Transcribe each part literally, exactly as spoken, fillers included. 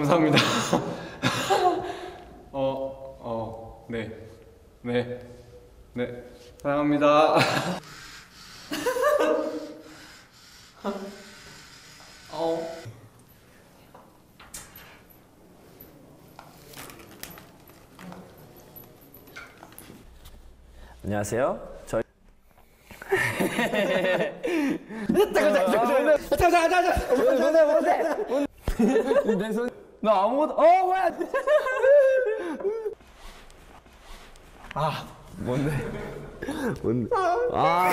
감사합니다. 어, 어, 네, 네, 네, 사랑합니다. 어. 안녕하세요. 저희 뭔데 뭔데 내 손 나 아무것도 어 뭐야 아 뭔데 뭔데 아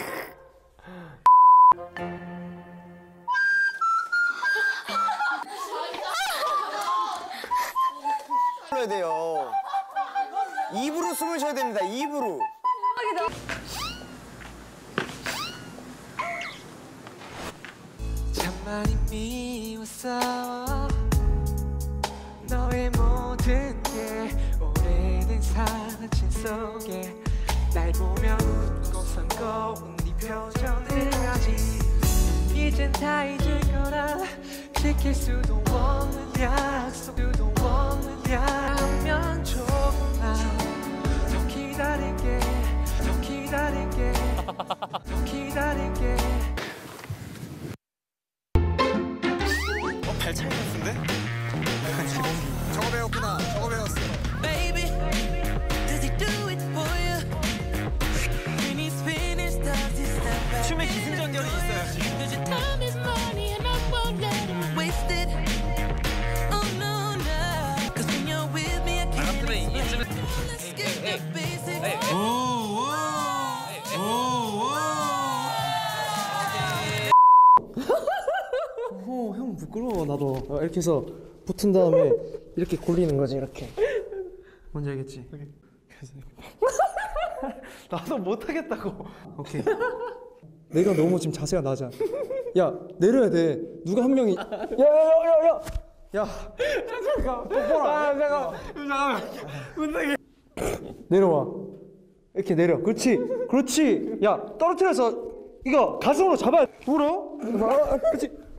해야 돼요. 입으로 숨을 쉬어야 됩니다. 입으로. 참 많이 미웠어. 너의 모든 게 오래된 사진 속에 날 보며 웃고 선거운 네 표정을 하지. 이젠 다 잊을 거라. 지킬 수도 없는 약속 수도 없는 약면 조금만 더 기다릴게 더 기다릴게 더 기다릴게. 어, 발 차이 같은데? 저거 배웠구나. 저거 배웠어. Baby, does he do it for you? When he's finished, does he step back? 춤에 기승전결이 있어야지. Cause your time is money and I won't let him waste it. Oh no, no. Cause when you're with me, I can't explain. Let's skip the basics. 어, 형 부끄러워 나도. 어, 이렇게 해서 붙은 다음에 이렇게 골리는 거지 이렇게. 뭔지 알겠지? 그래서 나도 못하겠다고. 오케이. 내가 너무 지금 자세가 낮아. 야 내려야 돼. 누가 한 명이. 야야야야야. 야. 잠깐. 똑바로. 아 잠깐. 잠깐만. 못하게. 내려와. 이렇게 내려. 그렇지. 그렇지. 야 떨어뜨려서 이거 가슴으로 잡아. 울어. 그렇지.